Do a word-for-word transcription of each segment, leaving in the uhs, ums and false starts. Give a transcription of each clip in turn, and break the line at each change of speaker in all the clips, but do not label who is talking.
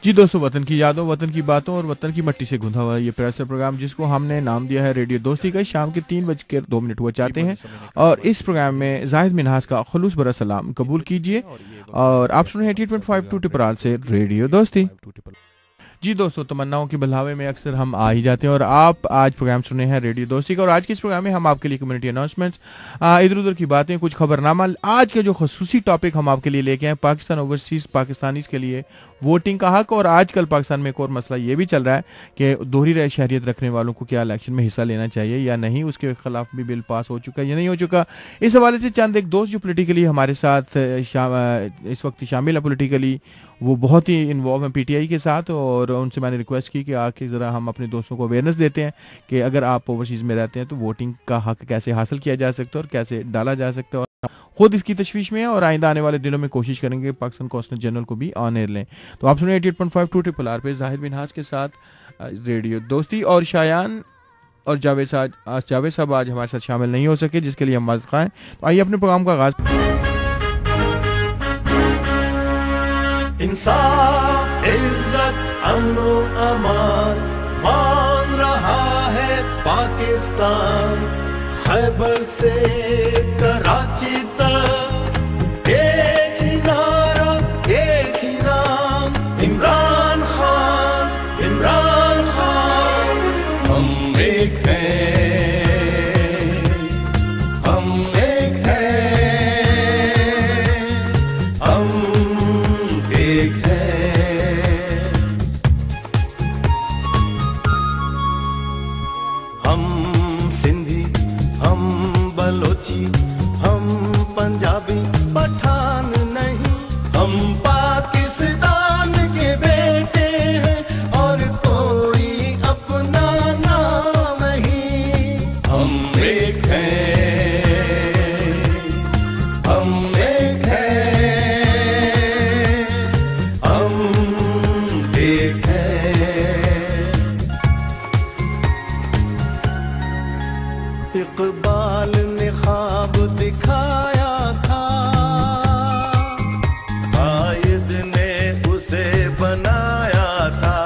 جی دوستو، وطن کی یادوں، وطن کی باتوں اور وطن کی مٹی سے گھندا ہوا یہ پریسر پروگرام جس کو ہم نے نام دیا ہے ریڈیو دوستی کا، شام کے تین بج کر دو منٹ ہوا چاہتے ہیں، اور اس پروگرام میں زاہد منہاس کا خلوص برا سلام قبول کیجئے، اور آپ سن رہے ہیں ایٹی پوائنٹ فائیو ٹو ٹپرال سے ریڈیو دوستی۔ جی دوستو، تمناؤں کے بلاوے میں اکثر ہم آ ہی جاتے ہیں، اور آپ آج پروگرام سنے ہیں ریڈیو دوستی کا، اور آج کے اس پروگرام میں ہم آپ کے لیے کمیونٹی اناؤنسمنٹس، ادھر ادھر کی باتیں، کچھ خبرنامہ، آج کا جو خصوصی ٹاپک ہم آپ کے لیے لے کے ہیں پاکستان اوورسیز پاکستانیز کے لیے ووٹنگ کا حق، اور آج کل پاکستان میں ایک اور مسئلہ یہ بھی چل رہا ہے کہ دوہری شہریت رکھنے والوں کو کیا الیکشن میں حصہ لینا چاہیے یا نہیں، اس کے خلاف بھی بل پاس ہو چکا ہے یا نہیں ہو چکا۔ اس حوالے سے چند ایک دوست جو پولیٹیکلی ہمارے ساتھ اس وقت شامل ہیں، پولیٹیکلی وہ بہت ہی انوالو ہیں پی ٹی آئی کے ساتھ، اور ان سے میں نے ریکویسٹ کی کہ آ کے ذرا ہم اپنے دوستوں کو اویئرنیس دیتے ہیں کہ اگر آپ اوورسیز میں رہتے ہیں تو ووٹنگ کا حق کیسے حاصل کیا جا سکتا ہے اور کیسے ڈالا جا سکتا ہے، اور خود اس کی تشویش میں ہے، اور آئندہ آنے والے دنوں میں کوشش کریں گے پاکستان کونسل جنرل کو بھی آن ایئر لیں۔ تو آپ سنیں eighty eight point five two triple R پہ زاہد منہاس کے ساتھ ریڈیو دوستی، اور شایان اور جاوید صاحب جاوید صاحب آج ہمارے ساتھ شامل نہیں ہو سکے، جس کے لیے ہم معذرت خواہ ہیں۔ تو آئیے اپنے پروگرام کا آغاز۔
انصاف، عزت، امن و امان مان رہا ہے پاکستان، خیبر سے کراچی تک ایک ہی نعرہ، ایک ہی نام، عمران خان، عمران خان۔ ہم ایک ہیں، ہم ایک ہیں، ہم ایک ہیں۔ ہم سندھی، ہم بلوچی، ہم پنجابی، پٹھان نہیں، ہم پاکستان کے بیٹے ہیں اور کوئی اپنا نام نہیں۔ ہم ایک ہیں، ہم ایک ہیں، ہم ایک ہیں۔ اقبال نے خواب دکھایا تھا، قائد نے اسے بنایا تھا،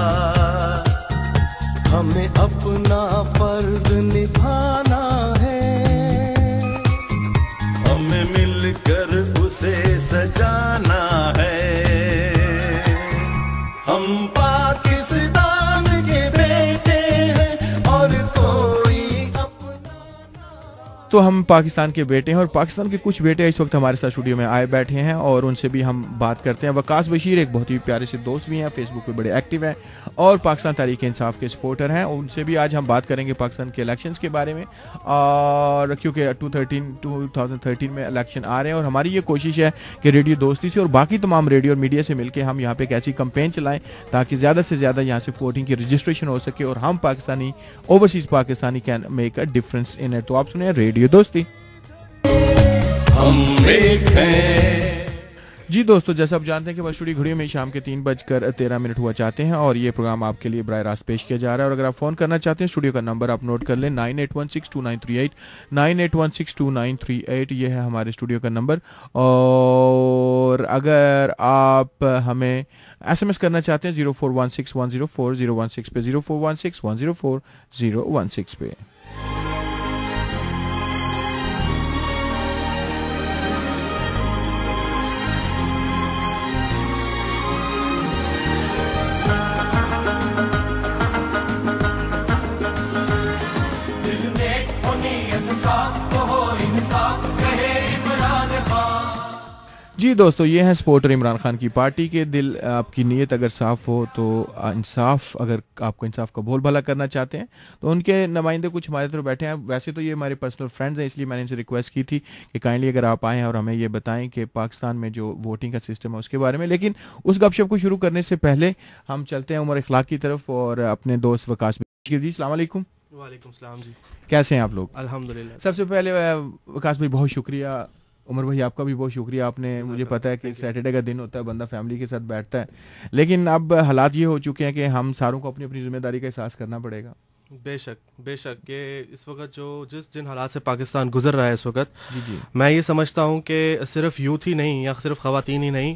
ہمیں اپنا فرض نبھانا ہے، ہمیں مل کر اسے سجانا ہے۔ ہم پاکستان کے بیٹے ہیں اور کوئی
تو ہم پاکستان کے بیٹے ہیں، اور پاکستان کے کچھ بیٹے اس وقت ہمارے ساتھ اسٹوڈیو میں آئے بیٹھے ہیں، اور ان سے بھی ہم بات کرتے ہیں۔ وقاص بشیر ایک بہت ہی پیارے سے دوست بھی ہیں، فیس بک پہ بڑے ایکٹیو ہیں اور پاکستان تحریک انصاف کے سپورٹر ہیں، ان سے بھی آج ہم بات کریں گے پاکستان کے الیکشنز کے بارے میں، اور کیونکہ ٹو تھاؤزینڈ تھرٹین میں الیکشن آ رہے ہیں، اور ہماری یہ کوشش ہے کہ ریڈیو دوستی سے اور باقی تمام ریڈیو اور میڈیا سے مل کے ہم یہاں پہ ایک ایسی کمپین چلائیں تاکہ زیادہ سے زیادہ یہاں سے ووٹنگ کی رجسٹریشن ہو سکے، اور ہم Pakistani overseas Pakistani can make a difference in it. تو آپ سنیں ریڈیو دوستی۔
ہم ایک ہیں۔
جی دوستو، جیسا آپ جانتے ہیں کہ اسٹوڈیو گھڑیوں میں شام کے تین بج کر تیرہ منٹ ہوا چاہتے ہیں، اور یہ پروگرام آپ کے لیے براہ راست پیش کیا جا رہا ہے، اور اگر آپ فون کرنا چاہتے ہیں اسٹوڈیو کا نمبر آپ نوٹ کر لیں، nine eight one six two nine three eight, nine eight one six two nine three eight, یہ ہے ہمارے اسٹوڈیو کا نمبر، اور اگر آپ ہمیں ایس ایم ایس کرنا چاہتے ہیں zero four one six one zero four zero one six پہ، zero four one six one zero four zero one six پہ۔ جی دوستو، یہ ہیں سپورٹر عمران خان کی پارٹی کے دل، آپ کی نیت اگر صاف ہو تو انصاف، اگر آپ کو انصاف کا بول بھلا کرنا چاہتے ہیں تو ان کے نمائندے کچھ ہمارے طرف بیٹھے ہیں۔ ویسے تو یہ ہمارے پرسنل فرینڈز ہیں، اس لیے میں نے ان سے ریکویسٹ کی تھی کہ کائنڈلی اگر آپ آئیں اور ہمیں یہ بتائیں کہ پاکستان میں جو ووٹنگ کا سسٹم ہے اس کے بارے میں، لیکن اس گپ شپ کو شروع کرنے سے پہلے ہم چلتے ہیں عمر اخلاق کی طرف اور اپنے دوست وقاص بشیر۔ جی السلام علیکم۔
وعلیکم السلام جی،
کیسے ہیں آپ لوگ؟
الحمدللہ۔
سب سے پہلے وقاص بھائی بہت شکریہ، عمر بھائی آپ کا بھی بہت شکریہ، آپ نے مجھے پتہ ہے کہ سیٹرڈے کا دن ہوتا ہے، بندہ فیملی کے ساتھ بیٹھتا ہے، لیکن اب حالات یہ ہو چکے ہیں کہ ہم ساروں کو اپنی اپنی ذمہ داری کا احساس کرنا پڑے گا۔
بے شک بے شک کہ اس وقت جو جس جن حالات سے پاکستان گزر رہا ہے اس وقت،
جی جی
میں یہ سمجھتا ہوں کہ صرف یوتھ ہی نہیں یا صرف خواتین ہی نہیں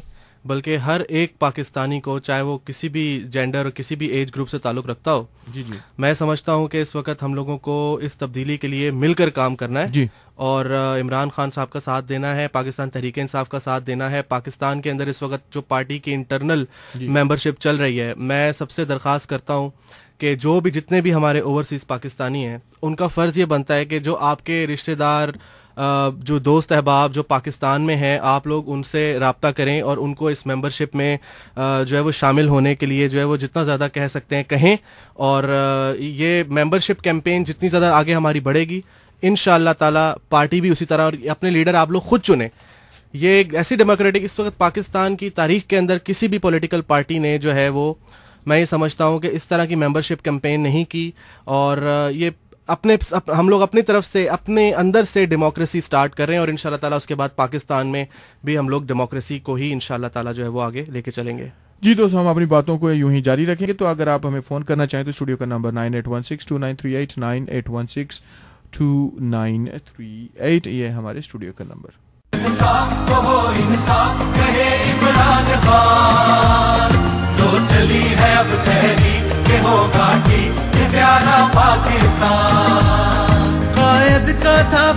بلکہ ہر ایک پاکستانی کو, چاہے وہ کسی بھی جینڈر اور کسی بھی ایج گروپ سے تعلق رکھتا ہو,
جی جی
میں سمجھتا ہوں کہ اس وقت ہم لوگوں کو اس تبدیلی کے لیے مل کر کام کرنا ہے
جی.
اور عمران خان صاحب کا ساتھ دینا ہے, پاکستان تحریک انصاف کا ساتھ دینا ہے. پاکستان کے اندر اس وقت جو پارٹی کی انٹرنل ممبرشپ چل رہی ہے, میں سب سے درخواست کرتا ہوں کہ جو بھی جتنے بھی ہمارے اوورسیز پاکستانی ہیں, ان کا فرض یہ بنتا ہے کہ جو آپ کے رشتہ دار, جو دوست احباب جو پاکستان میں ہیں, آپ لوگ ان سے رابطہ کریں اور ان کو اس ممبرشپ میں جو ہے وہ شامل ہونے کے لیے جو ہے وہ جتنا زیادہ کہہ سکتے ہیں کہیں. اور یہ ممبرشپ کیمپین جتنی زیادہ آگے ہماری بڑھے گی, انشاءاللہ تعالی پارٹی بھی اسی طرح, اور اپنے لیڈر آپ لوگ خود چنیں. یہ ایک ایسی ڈیموکریٹک, اس وقت پاکستان کی تاریخ کے اندر کسی بھی پولیٹیکل پارٹی نے جو ہے وہ, میں یہ سمجھتا ہوں کہ اس طرح کی ممبرشپ کیمپین نہیں کی. اور یہ اپنے ہم لوگ اپنی طرف سے اپنے اندر سے ڈیموکریسی سٹارٹ کر رہے ہیں, اور انشاءاللہ تعالی اس کے بعد پاکستان میں بھی ہم لوگ ڈیموکریسی کو ہی انشاءاللہ تعالی جو ہے وہ آگے لے کے چلیں گے.
جی دوستو, ہم اپنی باتوں کو یوں ہی جاری رکھیں گے. تو اگر آپ ہمیں فون کرنا چاہیں تو اسٹوڈیو کا number nine eight one six two nine three eight nine eight one six two nine three eight, یہ ہمارے اسٹوڈیو کا نمبر.
انصاف کو ہو انصاف کہے عمران خان, تو چلی ہے اب تحریک کہ ہوگا ٹھیک یہ پیارا پاکستان. قائد کا تھا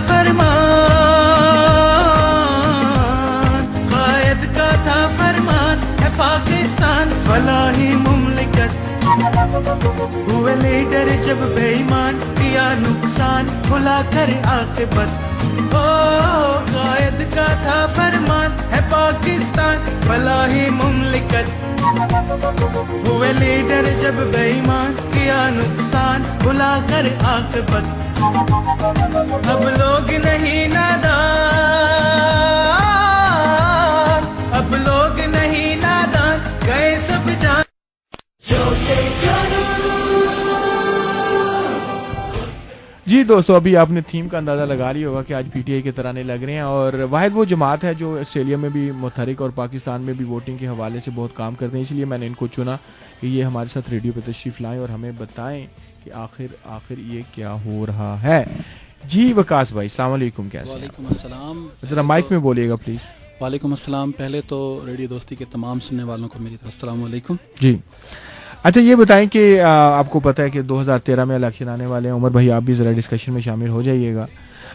فرمان, قائد کا تھا فرمان, ہے پاکستان فلاحی مملکت. ہوئے لیڈر جب بے ایمان, کیا نقصان بھلا کر عاقبت. قائد کا تھا فرمان, ہے پاکستان فلاحی مملکت. ہوئے لیڈر جب بے ایمان, کیا نقصان بھلا کر عاقبت. اب لوگ نہیں نادان, اب لوگ نہیں نادان, گئے سب جان.
جی دوستو, ابھی آپ نے تھیم کا اندازہ لگا لی ہوگا کہ آج پی ٹی آئی کے ترانے لگ رہے ہیں, اور واحد وہ جماعت ہے جو آسٹریلیا میں بھی متحرک اور پاکستان میں بھی ووٹنگ کے حوالے سے بہت کام کرتے ہیں. اس لیے میں نے ان کو چنا کہ یہ ہمارے ساتھ ریڈیو پہ تشریف لائیں اور ہمیں بتائیں کہ آخر آخر یہ کیا ہو رہا ہے. جی وکاس بھائی, السلام علیکم. کیسے ہیں؟
وعلیکم السلام.
ذرا مائک میں بولیے گا پلیز.
وعلیکم السلام. پہلے تو ریڈیو دوستی کے تمام سننے والوں کو میری طرف السلام علیکم.
جی اچھا, یہ بتائیں کہ آپ کو پتہ ہے کہ دو ہزار تیرہ میں الیکشن آنے والے ہیں. عمر بھائی آپ بھی ذرا ڈسکشن میں شامل ہو جائیے گا.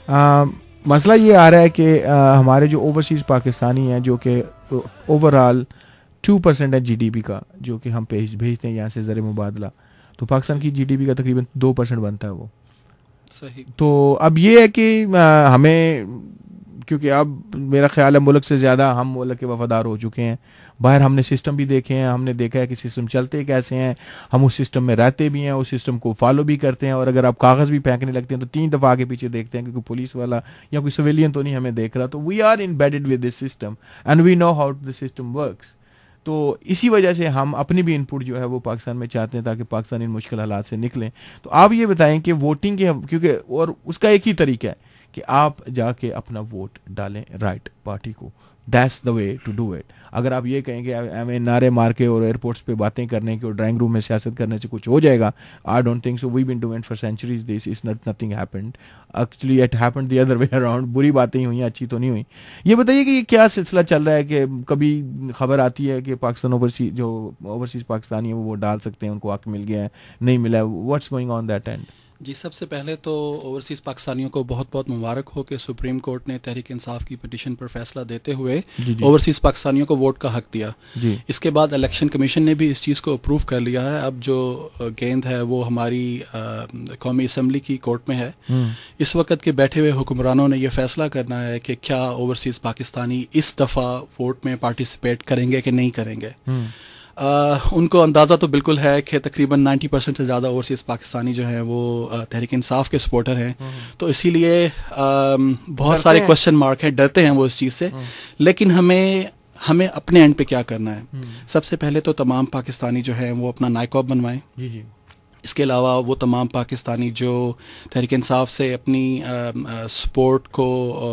مسئلہ یہ آ رہا ہے کہ ہمارے جو اوورسیز پاکستانی ہیں, جو کہ اوور آل ٹو پرسینٹ ہے جی ڈی پی کا, جو کہ ہم بھیج بھیجتے ہیں یہاں سے زر مبادلہ, تو پاکستان کی جی ڈی پی کا تقریباً دو پرسینٹ بنتا ہے وہ.
صحیح.
تو اب یہ ہے کہ ہمیں, کیونکہ اب میرا خیال ہے ملک سے زیادہ ہم ملک کے وفادار ہو چکے ہیں. باہر ہم نے سسٹم بھی دیکھے ہیں, ہم نے دیکھا ہے کہ سسٹم چلتے کیسے ہیں, ہم اس سسٹم میں رہتے بھی ہیں, اس سسٹم کو فالو بھی کرتے ہیں. اور اگر آپ کاغذ بھی پھینکنے لگتے ہیں تو تین دفعہ آگے پیچھے دیکھتے ہیں کہ کوئی پولیس والا یا کوئی سویلین تو نہیں ہمیں دیکھ رہا. تو we are embedded with this system and we know how the system works. تو اسی وجہ سے ہم اپنی بھی ان پٹ جو ہے وہ پاکستان میں چاہتے ہیں تاکہ پاکستان ان مشکل حالات سے نکلیں. تو آپ یہ بتائیں کہ ووٹنگ کے, کیونکہ اور اس کا ایک ہی طریقہ ہے کہ آپ جا کے اپنا ووٹ ڈالیں رائٹ پارٹی کو. That's the way to do it. اگر آپ یہ کہیں کہ ہمیں نعرے مار کے اور ایئرپورٹس پہ باتیں کرنے کے اور ڈرائنگ روم میں سیاست کرنے سے کچھ ہو جائے گا, I don't think so. We been doing for centuries this, is not nothing happened. Actually it happened the other way around. بری باتیں ہی ہوئی ہیں, اچھی تو نہیں ہوئی. یہ بتائیے کہ یہ کیا سلسلہ چل رہا ہے کہ کبھی خبر آتی ہے کہ پاکستان اوورسیز جو اوورسیز پاکستانی ہیں وہ ووٹ ڈال سکتے ہیں, ان کو حق مل گیا ہے, نہیں ملا ہے. What's going on that end?
جی, سب سے پہلے تو اوورسیز پاکستانیوں کو بہت بہت مبارک ہو کہ سپریم کورٹ نے تحریک انصاف کی پٹیشن پر فیصلہ دیتے ہوئے جی جی. اوورسیز پاکستانیوں کو ووٹ کا حق دیا جی. اس کے بعد الیکشن کمیشن نے بھی اس چیز کو اپروو کر لیا ہے. اب جو گیند ہے وہ ہماری قومی اسمبلی کی کورٹ میں ہے. اس وقت کے بیٹھے ہوئے حکمرانوں نے یہ فیصلہ کرنا ہے کہ کیا اوورسیز پاکستانی اس دفعہ ووٹ میں پارٹیسپیٹ کریں گے کہ نہیں کریں گے. Uh, ان کو اندازہ تو بالکل ہے کہ تقریباً نائنٹی پرسینٹ سے زیادہ اوورسیز پاکستانی جو ہیں وہ uh, تحریک انصاف کے سپورٹر ہیں. تو اسی لیے uh, بہت سارے کوشچن مارک ہیں, ڈرتے ہیں وہ اس چیز سے. لیکن ہمیں ہمیں اپنے اینڈ پہ کیا کرنا ہے. سب سے پہلے تو تمام پاکستانی جو ہیں وہ اپنا نائکوب بنوائیں. جی جی. اس کے علاوہ وہ تمام پاکستانی جو تحریک انصاف سے اپنی سپورٹ کو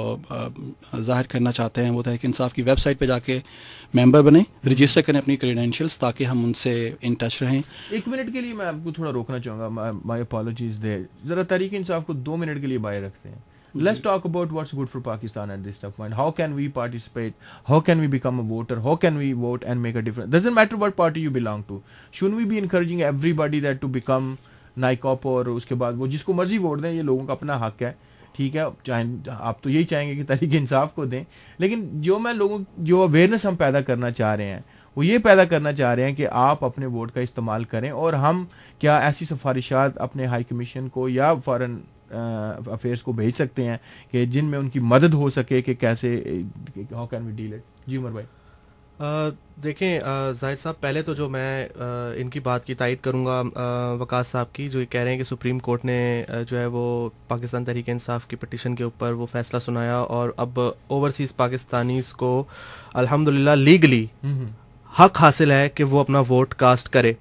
ظاہر کرنا چاہتے ہیں وہ تحریک انصاف کی ویب سائٹ پہ جا کے ممبر بنیں, رجسٹر کریں اپنی کریڈینشیلز تاکہ ہم ان سے ان ٹچ رہیں.
ایک منٹ کے لیے میں آپ کو تھوڑا روکنا چاہوں گا, مائی اپالوجیز دیر. ذرا تحریک انصاف کو دو منٹ کے لیے باہر رکھتے ہیں. Let's talk about what's good for Pakistan at this tough point. How can we participate? How can we become a voter? How can we vote and make a difference? Doesn't matter what party you belong to. Shouldn't we be encouraging everybody that to become NICOP और उसके बाद वो जिसको मर्जी vote दें, ये लोगों का अपना हक है, ठीक है. चाहे आप तो यही चाहेंगे कि तहरीक इंसाफ को दें, लेकिन जो मैं लोगों जो अवेयरनेस हम पैदा करना चाह रहे हैं वो ये पैदा करना चाह रहे हैं कि आप अपने वोट का इस्तेमाल करें. और हम क्या ऐसी सिफारिशात अपने हाई कमीशन को या फॉरेन अफेयर्स को भेज सकते हैं कि जिनमें उनकी मदद हो सके कि कैसे, how can we deal it? जी उमर भाई.
Uh, देखें जाहिद साहब, पहले तो जो मैं uh, इनकी बात की तायद करूँगा uh, वकास साहब की, जो ये कह रहे हैं कि सुप्रीम कोर्ट ने uh, जो है वो पाकिस्तान तहरीक इंसाफ की पटिशन के ऊपर वो फैसला सुनाया और अब ओवरसीज़ पाकिस्तानीज़ को अल्हम्दुलिल्लाह लीगली हक हासिल है कि वो अपना वोट कास्ट करे.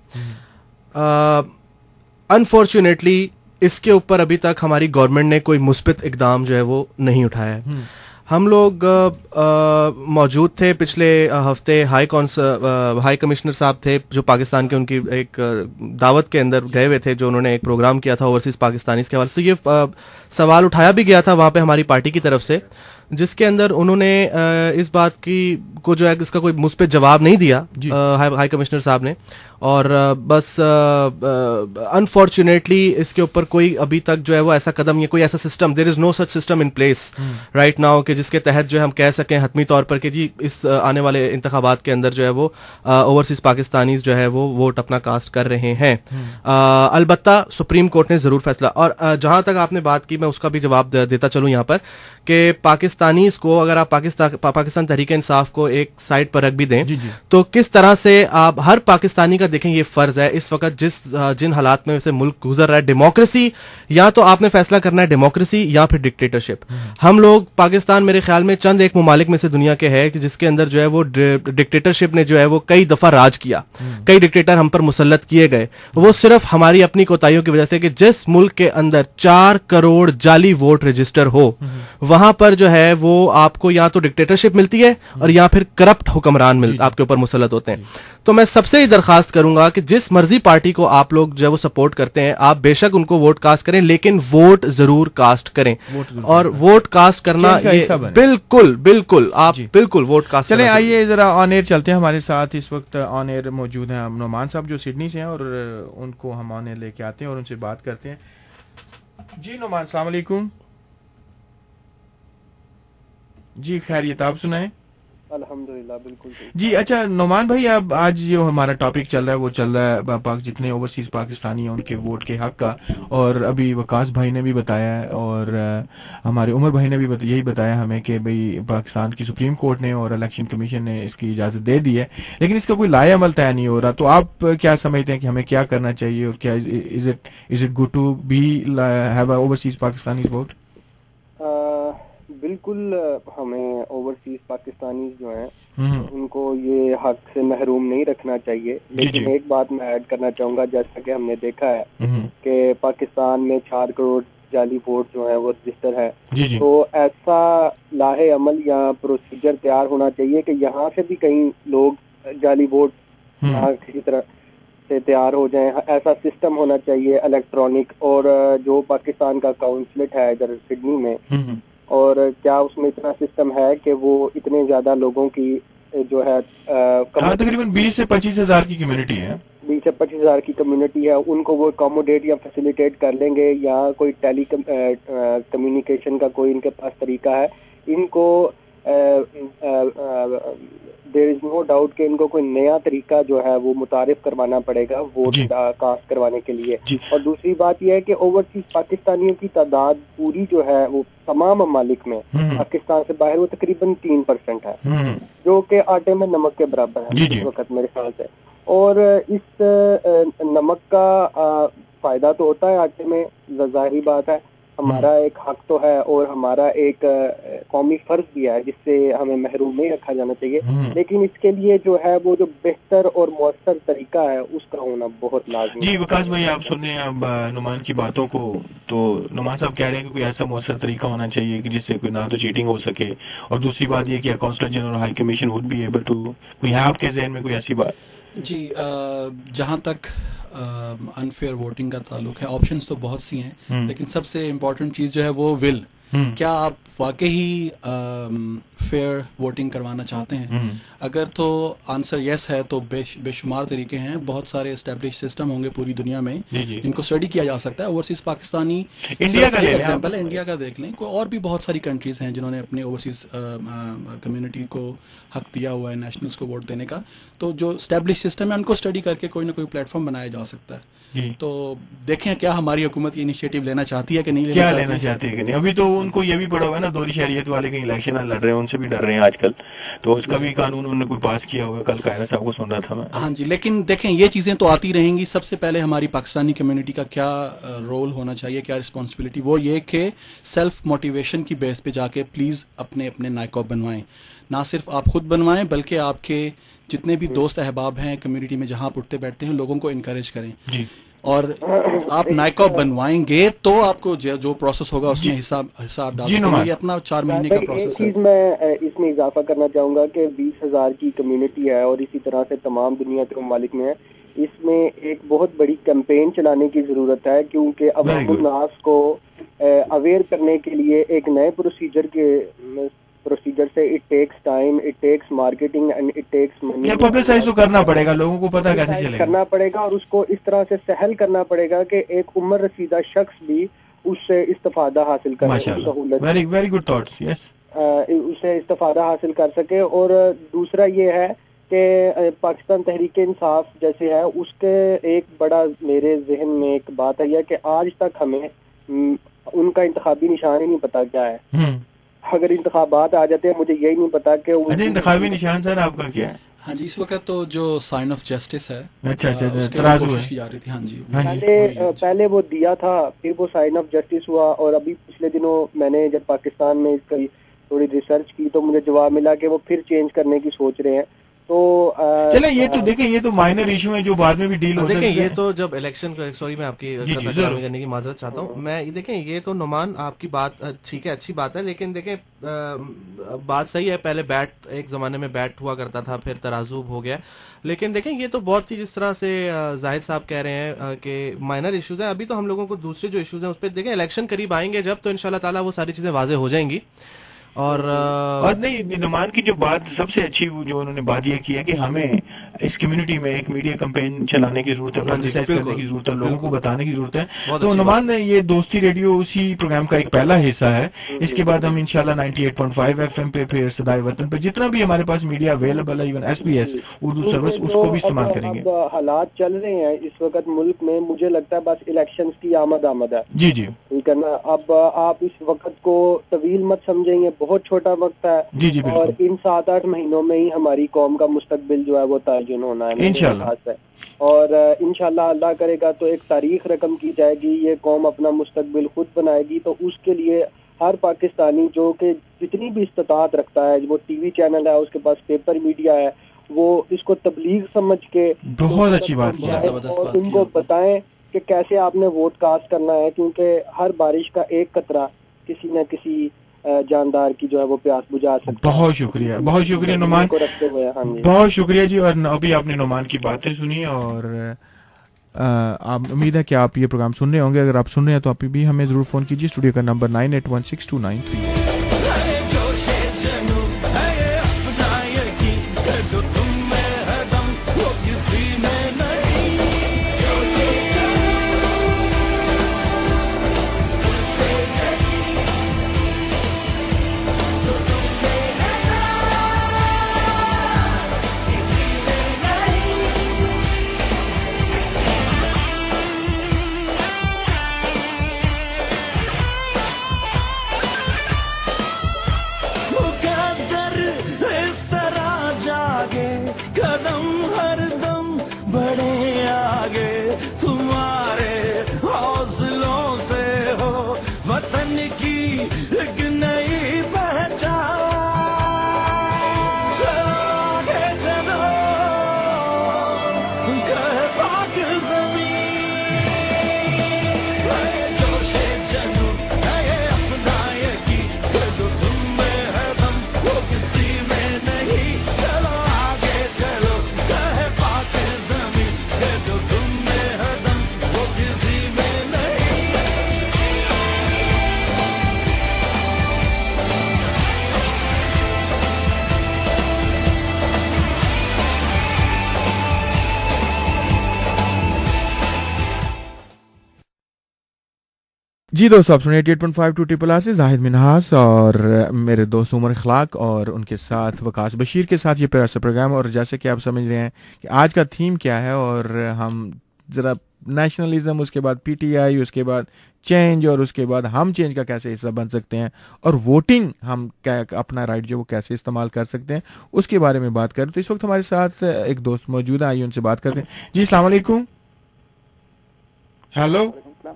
अनफॉर्चुनेटली uh, इसके ऊपर अभी तक हमारी गवर्नमेंट ने कोई मुस्बित इकदाम जो है वो नहीं उठाया है. हम लोग मौजूद थे पिछले हफ्ते, हाई कौंस हाई कमिश्नर साहब थे जो पाकिस्तान के, उनकी एक दावत के अंदर गए हुए थे, जो उन्होंने एक प्रोग्राम किया था ओवरसीज़ पाकिस्तानीज़ के हवाले से. ये आ, सवाल उठाया भी गया था वहाँ पे हमारी पार्टी की तरफ से, जिसके अंदर उन्होंने आ, इस बात की को जो है इसका कोई मुझ पे जवाब नहीं दिया हाई, हाई कमिश्नर साहब ने. और आ, बस अनफॉर्चुनेटली इसके ऊपर कोई अभी तक जो है वो ऐसा कदम, या कोई ऐसा system, there is no such system in place right now कि जिसके तहत जो है हम कह सकें हतमी तौर पर कि जी इस आने वाले इंतखाबात के अंदर जो है वो ओवरसीज पाकिस्तानीज जो है वो वोट अपना कास्ट कर रहे हैं. अलबत्ता सुप्रीम कोर्ट ने ज़रूर फैसला, और जहाँ तक आपने बात की मैं उसका भी जवाब देता चलूँ यहाँ पर कि पाकिस्तानीज को, अगर आप पाकिस्तान पाकिस्तान तहरीक इंसाफ को एक साइड पर रख भी दें, तो किस तरह से आप हर पाकिस्तानी का देखें ये फर्ज है इस वक्त जिस जिन हालात में से मुल्क गुजर रहा है, डेमोक्रेसी, या तो आपने फैसला करना है डेमोक्रेसी या फिर डिक्टेटरशिप. हम लोग पाकिस्तान मेरे ख्याल में चंद एक ममालिक में से दुनिया के है कि जिसके अंदर जो है वो डिक्टेटरशिप ने जो है वो कई दफा राज किया, कई डिक्टेटर हम पर मुसल्लत किए गए. वो सिर्फ हमारी अपनी कोताहियों की वजह से कि जिस मुल्क के अंदर चार करोड़ जाली वोट रजिस्टर हो, वहां पर जो है वो आपको या तो डिक्टेटरशिप मिलती है और या फिर करप्ट हुक्मरान मिलते आपके ऊपर मुसल्लत होते हैं. तो मैं सबसे ही दरखास्त करूंगा कि जिस मर्जी पार्टी को आप लोग जो है वो सपोर्ट करते हैं, आप बेशक उनको वोट कास्ट करें, लेकिन वोट जरूर कास्ट करें. और वोट कास्ट करना ये बिल्कुल बिल्कुल आप बिल्कुल वोट कास्ट.
चले आइए जरा ऑन एयर चलते हैं. हमारे साथ इस वक्त ऑन एयर मौजूद हैं नुमान साहब जो सिडनी से हैं, और उनको हम ऑन एयर लेके आते हैं और उनसे बात करते हैं. जी नुमान, अस्सलाम वालेकुम. जी खैरियत, आप सुनाएं.
अल्हम्दुलिल्लाह बिल्कुल
जी. अच्छा नुमान भाई, अब आज जो हमारा टॉपिक चल रहा है वो चल रहा है पाक जितने ओवरसीज पाकिस्तानी हैं उनके वोट के हक का, और अभी वकास भाई ने भी बताया है और हमारे उमर भाई ने भी बता, यही बताया हमें कि भाई पाकिस्तान की सुप्रीम कोर्ट ने और इलेक्शन कमीशन ने इसकी इजाज़त दे दी है, लेकिन इसका कोई लाए अमल तय नहीं हो रहा. तो आप क्या समझते हैं कि हमें क्या करना चाहिए, और क्या is it is it good to be have overseas Pakistani vote?
बिल्कुल, हमें ओवरसीज पाकिस्तानी जो हैं उनको ये हक से महरूम नहीं रखना चाहिए. लेकिन एक बात मैं ऐड करना चाहूँगा, जैसा कि हमने देखा है कि पाकिस्तान में चार करोड़ जाली वोट जो है वो रजिस्टर है, तो ऐसा लाहे अमल या प्रोसीजर तैयार होना चाहिए कि यहाँ से भी कहीं लोग जाली वोट यहाँ किसी तरह से तैयार हो जाएं. ऐसा सिस्टम होना चाहिए इलेक्ट्रॉनिक. और जो पाकिस्तान का काउंसलेट है इधर सिडनी में, और क्या उसमें इतना सिस्टम है कि वो इतने ज्यादा लोगों की जो है
तकरीबन बीस से पच्चीस हजार की कम्युनिटी है,
बीस से पच्चीस हजार की कम्युनिटी है, उनको वो अकोमोडेट या फैसिलिटेट कर लेंगे, या कोई टेली कम्युनिकेशन का कोई इनके पास तरीका है. इनको देयर इज नो डाउट कि इनको कोई नया तरीका जो है वो मुतारिफ करवाना पड़ेगा वोट कास्ट करवाने के लिए. और दूसरी बात यह है कि ओवरसीज पाकिस्तानियों की तादाद पूरी जो है वो तमाम ममालिक में पाकिस्तान से बाहर वो तकरीबन तीन परसेंट है, जो कि आटे में नमक के बराबर है इस वक्त मेरे ख्याल से. और इस नमक का फायदा तो होता है आटे में, जाहिर बात है, हमारा एक हक तो है और हमारा एक कौमी फर्ज भी है जिससे हमें महरूम नहीं रखा जाना चाहिए. लेकिन इसके लिए जो है वो जो बेहतर और मौसर तरीका है उसका होना बहुत लाजमी.
जी वकास भाई, आप सुन रहे हैं अब नुमान की बातों को, तो नुमान साहब कह रहे हैं कि कोई ऐसा मौसर तरीका होना चाहिए कि जिससे कोई ना तो चीटिंग हो सके, और दूसरी बात ये कि counsellor general high commission would be able to, कोई है आपके ज़हन में कोई ऐसी बात?
जी, जहाँ तक अनफेयर वोटिंग का ताल्लुक है, ऑप्शंस तो बहुत सी हैं, लेकिन सबसे इम्पोर्टेंट चीज़ जो है वो विल کیا آپ واقعی فیئر ووٹنگ کروانا چاہتے ہیں؟ اگر تو آنسر یس ہے تو بے بے شمار طریقے ہیں، بہت سارے اسٹیبلش سسٹم ہوں گے پوری دنیا میں جن کو اسٹڈی کیا جا سکتا ہے. اوورسیز پاکستانی
انڈیا کا
ایگزامپل ہے، انڈیا کا دیکھ لیں. اور بھی بہت ساری کنٹریز ہیں جنہوں نے اپنے اوورسیز کمیونٹی کو حق دیا ہوا ہے نیشنلز کو ووٹ دینے کا. تو جو اسٹیبلش سسٹم ہے ان کو اسٹڈی کر کے کوئی نہ کوئی پلیٹ فارم بنایا جا سکتا ہے. تو دیکھیں کیا ہماری حکومت یہ انیشیٹو لینا چاہتی ہے کہ نہیں
کیا لینا چاہتی ہے کہ نہیں. ابھی تو ان کو یہ بھی پڑا ہوا ہے نا، دوہری شہریت والے کہیں الیکشن لڑ رہے ہیں، ان سے بھی ڈر رہے ہیں آج کل. تو اس کا بھی قانون انہوں نے کوئی پاس کیا ہوگا، کل قائرہ صاحب کو سن رہا تھا میں.
ہاں جی، لیکن دیکھیں یہ چیزیں تو آتی رہیں گی. سب سے پہلے ہماری پاکستانی کمیونٹی کا کیا رول ہونا چاہیے، کیا رسپانسبلٹی، وہ یہ کہ سیلف موٹیویشن کی بیس پہ جا کے پلیز اپنے اپنے نائکاپ بنوائیں. نہ صرف آپ خود بنوائیں بلکہ آپ کے جتنے بھی دوست احباب ہیں کمیونٹی میں جہاں آپ اٹھتے بیٹھتے ہیں لوگوں کو انکریج کریں. جی، اور آپ نائکاپ بنوائیں گے تو آپ کو جو پروسیس ہوگا اس میں حساب حساب ڈال سکیں گے. یہ اپنا چار مہینے کا پروسیس ہے.
ایک چیز میں اس میں اضافہ کرنا چاہوں گا کہ بیس ہزار کی کمیونٹی ہے اور اسی طرح سے تمام دنیا کے ممالک میں ہے. اس میں ایک بہت بڑی کیمپین چلانے کی ضرورت ہے، کیونکہ عوام الناس کو اویئر کرنے کے لیے ایک نئے پروسیجر کے پروسیجر سے it takes time, it takes marketing and it takes money.
یہ پبلسائز تو کرنا پڑے گا، لوگوں کو پتہ کیسے چلے گا،
کرنا پڑے گا اور اس کو اس طرح سے سہل کرنا پڑے گا کہ ایک عمر رسیدہ شخص بھی اس سے استفادہ حاصل کر سہولت
very very good thoughts yes
اس سے استفادہ حاصل کر سکے. اور دوسرا یہ ہے کہ پاکستان تحریک انصاف جیسے ہے اس کے ایک بڑا میرے ذہن میں ایک بات ہے کہ آج تک ہمیں ان کا انتخابی نشان ہی نہیں پتا کیا ہے. اگر انتخابات آ جاتے ہیں مجھے یہی نہیں پتا کہ
انتخابی نشان سر آپ کا کیا ہے.
ہاں جی، اس وقت تو جو سائن آف جسٹس ہے
اچھا اچھا ترازو
کوشش کی جا رہی تھی. ہاں جی،
پہلے پہلے وہ دیا تھا، پھر وہ سائن آف جسٹس ہوا. اور ابھی پچھلے دنوں میں نے جب پاکستان میں اس کی تھوڑی ریسرچ کی تو مجھے جواب ملا کہ وہ پھر چینج کرنے کی سوچ رہے ہیں. تو
چلیں یہ تو دیکھیں یہ تو مائنر ایشو ہے جو بعد میں بھی ڈیل ہو سکتے ہیں.
یہ تو جب الیکشن کو سوری میں آپ کی کرنے کی معذرت چاہتا ہوں. میں دیکھیں یہ تو نعمان آپ کی بات ٹھیک ہے، اچھی بات ہے، لیکن دیکھیں بات صحیح ہے. پہلے بیٹ ایک زمانے میں بیٹ ہوا کرتا تھا، پھر ترازو ہو گیا. لیکن دیکھیں یہ تو بہت ہی جس طرح سے زاہد صاحب کہہ رہے ہیں کہ مائنر ایشوز ہیں. ابھی تو ہم لوگوں کو دوسرے جو ایشوز ہیں اس پہ دیکھیں الیکشن قریب آئیں گے جب تو انشاءاللہ تعالیٰ وہ ساری چیزیں واضح ہو جائیں گی. اور
اور نہیں نعمان کی جو بات سب سے اچھی جو انہوں نے بات یہ کی ہے کہ ہمیں اس کمیونٹی میں ایک میڈیا کمپین چلانے کی ضرورت ہے، پبلسائز کرنے کی ضرورت ہے، لوگوں کو بتانے کی ضرورت ہے. تو نعمان یہ دوستی ریڈیو اسی پروگرام کا ایک پہلا حصہ ہے. اس کے بعد ہم انشاءاللہ ninety eight point five FM ایم پہ پھر صدائے وطن پہ جتنا بھی ہمارے پاس میڈیا اویلیبل ہے، even S B S Urdu service, اس کو بھی استعمال کریں گے.
حالات چل رہے ہیں اس وقت ملک میں، مجھے لگتا ہے بس الیکشنز کی آمد آمد ہے.
جی جی
ٹھیک ہے نا. اب آپ اس وقت کو طویل مت سمجھیں گے، بہت چھوٹا وقت ہے.
جی جی
اور ان سات آٹھ مہینوں میں ہی ہماری قوم کا مستقبل جو ہے وہ تعین ہونا ہے انشاءاللہ. اور انشاءاللہ اللہ کرے گا تو ایک تاریخ رقم کی جائے گی، یہ قوم اپنا مستقبل خود بنائے گی. تو اس کے لیے ہر پاکستانی جو کہ جتنی بھی استطاعت رکھتا ہے، وہ ٹی وی چینل ہے، اس کے پاس پیپر میڈیا ہے، وہ اس کو تبلیغ سمجھ کے
بہت اچھی بات
اور ان کو بتائیں کہ کیسے آپ نے ووٹ کاسٹ کرنا ہے. کیونکہ ہر بارش کا ایک قطرہ کسی نہ کسی جاندار کی جو ہے وہ پیاس بجھا سکتا ہے.
بہت شکریہ بہت شکریہ نعمان، بہت شکریہ جی. اور ابھی آپ نے نعمان کی باتیں سنی اور آپ امید ہے کہ آپ یہ پروگرام سن رہے ہوں گے. اگر آپ سن رہے ہیں تو آپ بھی ہمیں ضرور فون کیجیے. اسٹوڈیو کا number nine eight one six two nine three. जी दोस्तों, आप सुनिए अठासी point five two triple R से जाहिद मिनहास और मेरे दोस्त उमर अखलाक और उनके साथ वकास बशीर के साथ ये प्यारा सा प्रोग्राम। और जैसे कि आप समझ रहे हैं कि आज का थीम क्या है, और हम ज़रा नेशनलिज्म, उसके बाद पीटीआई, उसके बाद चेंज, और उसके बाद हम चेंज का कैसे हिस्सा बन सकते हैं, और वोटिंग हम क्या अपना राइट जो वो कैसे इस्तेमाल कर सकते हैं, उसके बारे में बात करें। तो इस वक्त हमारे साथ एक दोस्त मौजूद है, आइए उनसे बात करते हैं। जी अस्सलाम वालेकुम। हेलो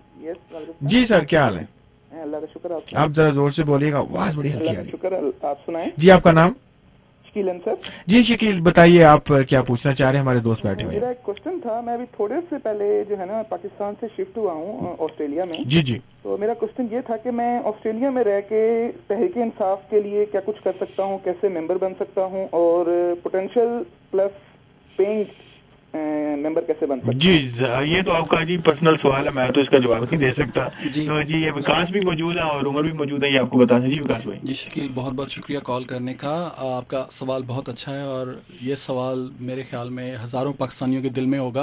जी सर, क्या हाल है?
अल्लाह का शुक्र। आप
आप जरा जोर से बोलिएगा, आवाज बड़ी हल्की आ रही है।
शुक्र, आप सुनाएं।
जी आपका नाम?
शकील सर।
जी शकील, बताइए आप क्या पूछना चाह रहे हैं, हमारे दोस्त बैठे हुए हैं।
मेरा एक क्वेश्चन था, मैं अभी थोड़े से पहले जो है ना पाकिस्तान से शिफ्ट हुआ हूँ ऑस्ट्रेलिया में।
जी जी।
तो मेरा क्वेश्चन ये था कि मैं ऑस्ट्रेलिया में रह के तहरीक इंसाफ के लिए क्या कुछ कर सकता हूँ, कैसे मेंबर बन सकता हूँ, और पोटेंशियल प्लस पेइंग मेंबर कैसे बन सकता
जी? ये तो आपका जी पर्सनल सवाल है, मैं तो इसका जवाब नहीं दे सकता।
जी
तो जी ये विकास भी मौजूद है और उमर भी मौजूद है, ये आपको बताना। जी विकास भाई।
जी शकील, बहुत बहुत शुक्रिया कॉल करने का। आपका सवाल बहुत अच्छा है और ये सवाल मेरे ख्याल में हज़ारों पाकिस्तानियों के दिल में होगा।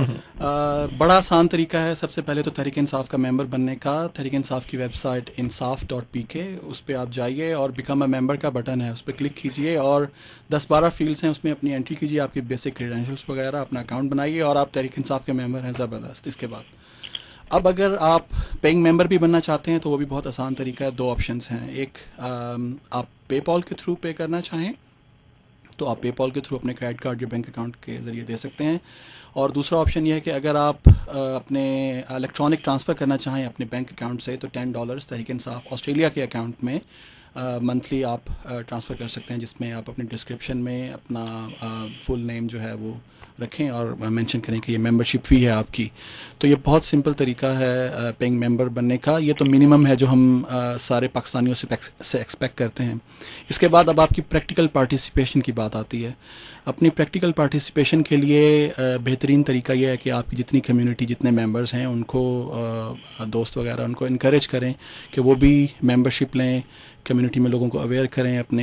आ, बड़ा आसान तरीका है। सबसे पहले तो तहरीक इंसाफ का मेंबर बनने का, तहरीक इंसाफ की वेबसाइट इंसाफ डॉट पी के, उस पर आप जाइए और बिकम अ मेंबर का बटन है, उस पर क्लिक कीजिए और दस बारह फील्ड्स हैं, उसमें अपनी एंट्री कीजिए, आपकी बेसिक क्रेडेंशियल्स वगैरह, अपना अकाउंट बनाइए और आप तहरीक इंसाफ के मेंबर हैं। ज़बरदस्त। इसके बाद अब अगर आप पेइंग मेंबर भी बनना चाहते हैं तो वो भी बहुत आसान तरीका है। दो ऑप्शंस हैं, एक आप पेपॉल के थ्रू पे करना चाहें तो आप पेपॉल के थ्रू अपने क्रेडिट कार्ड या बैंक अकाउंट के ज़रिए दे सकते हैं, और दूसरा ऑप्शन ये है कि अगर आप अपने इलेक्ट्रॉनिक ट्रांसफ़र करना चाहें अपने बैंक अकाउंट से तो ten dollars Tehreek Insaf Australia के अकाउंट में मंथली uh, आप ट्रांसफ़र uh, कर सकते हैं, जिसमें आप अपने डिस्क्रिप्शन में अपना फुल uh, नेम जो है वो रखें और मेंशन करें कि ये मेंबरशिप फ़ी है आपकी। तो ये बहुत सिंपल तरीका है पेइंग uh, मेंबर बनने का। ये तो मिनिमम है जो हम uh, सारे पाकिस्तानियों से से एक्सपेक्ट करते हैं। इसके बाद अब आपकी प्रैक्टिकल पार्टिसिपेशन की बात आती है। अपनी प्रैक्टिकल पार्टिसिपेशन के लिए uh, बेहतरीन तरीका यह है कि आपकी जितनी कम्युनिटी, जितने मेंबर्स हैं उनको uh, दोस्त वगैरह उनको इनकरेज करें कि वो भी मेंबरशिप लें, कम्युनिटी में लोगों को अवेयर करें अपने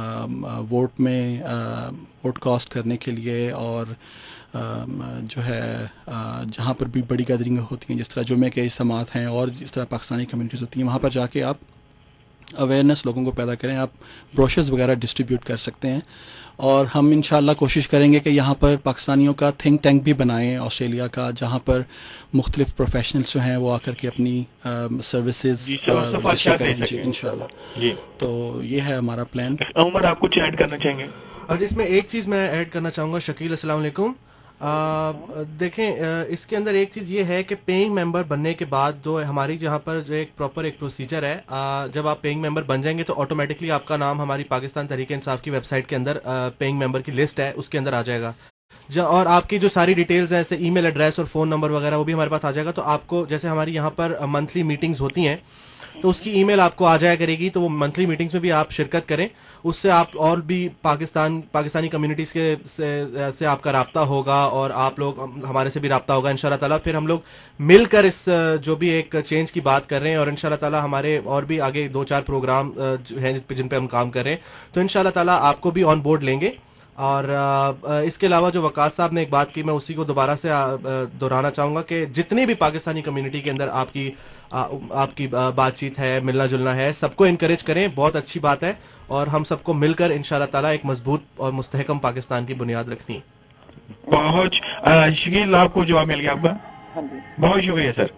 वोट में वोट कास्ट करने के लिए, और आ, जो है आ, जहाँ पर भी बड़ी गैदरिंग होती हैं, जिस तरह जुमे के इज्तिमात हैं और जिस तरह पाकिस्तानी कम्युनिटीज़ होती हैं, वहाँ पर जाके आप अवेयरनेस लोगों को पैदा करें। आप ब्रोशर्स वगैरह डिस्ट्रीब्यूट कर सकते हैं, और हम इंशाल्लाह कोशिश करेंगे कि यहाँ पर पाकिस्तानियों का थिंक टैंक भी बनाएं ऑस्ट्रेलिया का, जहाँ पर मुख्तलिफ प्रोफेशनल्स जो हैं वो आकर के अपनी सर्विसेज करें इंशाल्लाह। तो ये है हमारा प्लान।
उमर आप कुछ ऐड करना चाहेंगे?
और इसमें एक चीज़ मैं ऐड करना चाहूँगा। शकील अस्सलाम वालेकुम। आ, देखें आ, इसके अंदर एक चीज़ ये है कि पेइंग मेंबर बनने के बाद जो हमारी जहाँ पर जो एक प्रॉपर एक प्रोसीजर है, आ, जब आप पेइंग मेंबर बन जाएंगे तो ऑटोमेटिकली आपका नाम हमारी पाकिस्तान तहरीक इंसाफ की वेबसाइट के अंदर पेइंग मेंबर की लिस्ट है उसके अंदर आ जाएगा, और आपकी जो सारी डिटेल्स हैं जैसे ईमेल एड्रेस और फ़ोन नंबर वगैरह वो भी हमारे पास आ जाएगा। तो आपको जैसे हमारी यहाँ पर मंथली मीटिंग्स होती हैं तो उसकी ईमेल आपको आ जाया करेगी, तो वो मंथली मीटिंग्स में भी आप शिरकत करें, उससे आप और भी पाकिस्तान पाकिस्तानी कम्युनिटीज़ के से, से आपका राब्ता होगा और आप लोग हमारे से भी राब्ता होगा इंशाल्लाह ताला। फिर हम लोग मिलकर इस जो भी एक चेंज की बात कर रहे हैं, और इंशाल्लाह ताला हमारे और भी आगे दो चार प्रोग्राम हैं जिन पे हम काम कर रहे हैं, तो इंशाल्लाह ताला आपको भी ऑन बोर्ड लेंगे। और इसके अलावा जो वकास साहब ने एक बात की, मैं उसी को दोबारा से दोहराना चाहूँगा कि जितनी भी पाकिस्तानी कम्युनिटी के अंदर आपकी आ, आपकी बातचीत है, मिलना जुलना है, सबको इनकरेज करें, बहुत अच्छी बात है, और हम सबको मिलकर इंशाल्लाह ताला एक मजबूत और मुस्तहकम पाकिस्तान की बुनियाद रखनी है।
बहुत शकील, आपको जवाब मिल गया आपका? बहुत शुक्रिया सर।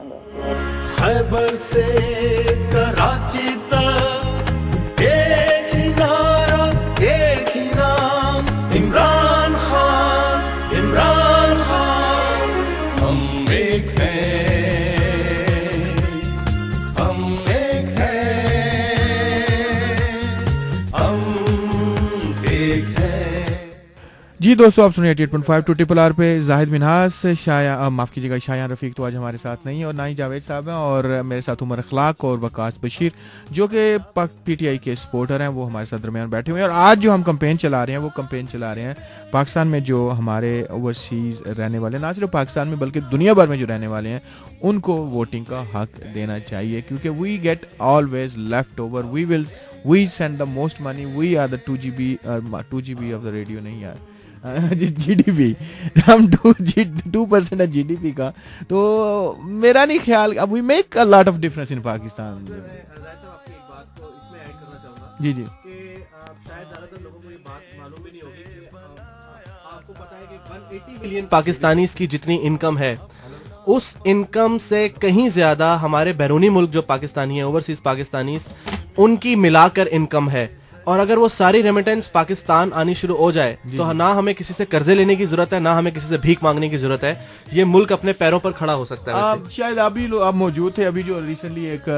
खैबर से कराची तक एक ही नारा, एक ही नाम, इमरान खान, इमरान खान। हम एक हैं, हम एक हैं, हम एक हैं।
जी दोस्तों, आप सुनिए अठासी point five two triple R पे जाहिद मिनहास, शाया माफ़ कीजिएगा शायान रफ़ीक तो आज हमारे साथ नहीं है, और ना ही जावेद साहब हैं, और मेरे साथ उमर अखलाक और वकास बशीर जो कि पीटीआई के सपोर्टर हैं, वो हमारे साथ दरमियान बैठे हुए हैं। और आज जो हम कंपेन चला रहे हैं वो कंपेन चला रहे हैं पाकिस्तान में जो हमारे ओवरसीज़ रहने वाले, ना सिर्फ पाकिस्तान में बल्कि दुनिया भर में जो रहने वाले हैं, उनको वोटिंग का हक देना चाहिए, क्योंकि we get always left over, we will we send the most money, we are the two G B two G B of the radio. नहीं यार, جی ڈی پی ہم ٹو پرسینٹ ہے جی ڈی پی کا. تو میرا نہیں خیال اب we make a lot of difference in Pakistan. جی جی
ملین پاکستانیز کی جتنی انکم ہے اس انکم سے کہیں زیادہ ہمارے بیرونی ملک جو پاکستانی ہیں اوورسیز پاکستانیز ان کی ملا کر انکم ہے. اور اگر وہ ساری ریمیٹنس پاکستان آنی شروع ہو جائے تو نہ ہمیں کسی سے قرضے لینے کی ضرورت ہے نہ ہمیں کسی سے بھیک مانگنے کی ضرورت ہے. یہ ملک اپنے پیروں پر کھڑا ہو سکتا ہے.
شاید ابھی آپ موجود تھے ابھی جو ریسنٹلی ایک